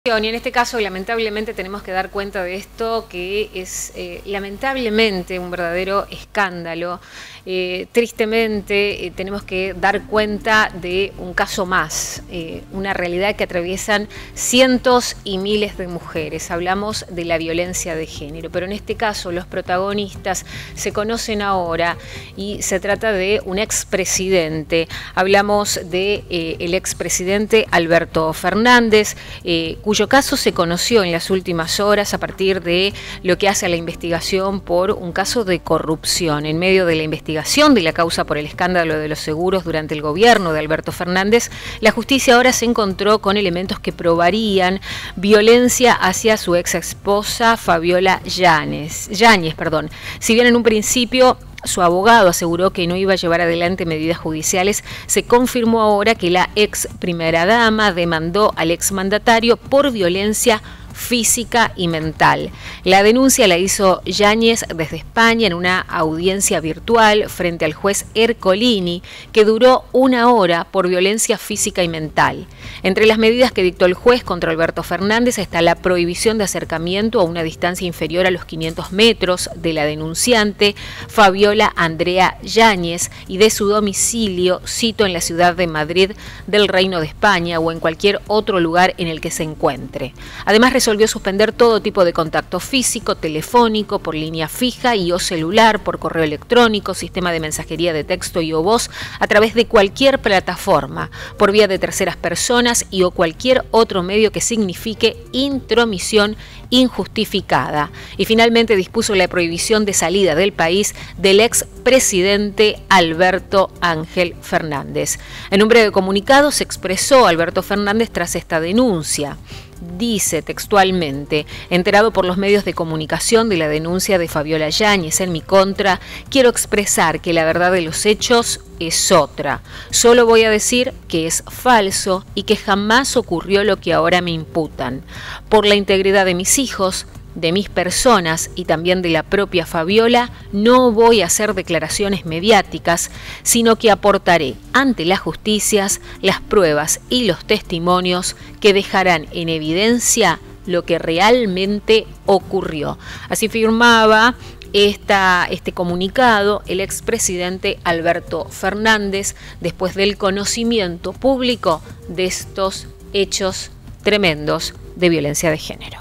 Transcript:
Y en este caso, lamentablemente, tenemos que dar cuenta de esto, que es lamentablemente un verdadero escándalo. Tristemente, tenemos que dar cuenta de un caso más, una realidad que atraviesan cientos y miles de mujeres. Hablamos de la violencia de género, pero en este caso los protagonistas se conocen ahora y se trata de un expresidente. Hablamos de el expresidente Alberto Fernández, cuyo caso se conoció en las últimas horas a partir de lo que hace a la investigación por un caso de corrupción. En medio de la investigación de la causa por el escándalo de los seguros durante el gobierno de Alberto Fernández, la justicia ahora se encontró con elementos que probarían violencia hacia su ex esposa Fabiola Yáñez. Si bien en un principio su abogado aseguró que no iba a llevar adelante medidas judiciales, se confirmó ahora que la ex primera dama demandó al exmandatario por violencia física y mental. La denuncia la hizo Yáñez desde España en una audiencia virtual frente al juez Ercolini, que duró 1 hora por violencia física y mental. Entre las medidas que dictó el juez contra Alberto Fernández está la prohibición de acercamiento a una distancia inferior a los 500 metros de la denunciante, Fabiola Andrea Yáñez, y de su domicilio, cito, en la ciudad de Madrid del Reino de España o en cualquier otro lugar en el que se encuentre. Además, resolvió suspender todo tipo de contacto físico, telefónico, por línea fija y o celular, por correo electrónico, sistema de mensajería de texto y o voz, a través de cualquier plataforma, por vía de terceras personas y o cualquier otro medio que signifique intromisión injustificada. Y finalmente dispuso la prohibición de salida del país del expresidente Alberto Ángel Fernández. En un breve comunicado se expresó Alberto Fernández tras esta denuncia. Dice textualmente: enterado por los medios de comunicación de la denuncia de Fabiola Yáñez en mi contra, quiero expresar que la verdad de los hechos es otra. Solo voy a decir que es falso y que jamás ocurrió lo que ahora me imputan. Por la integridad de mis hijos, de mis personas y también de la propia Fabiola, no voy a hacer declaraciones mediáticas, sino que aportaré ante las justicias las pruebas y los testimonios que dejarán en evidencia lo que realmente ocurrió. Así firmaba este comunicado el expresidente Alberto Fernández después del conocimiento público de estos hechos tremendos de violencia de género.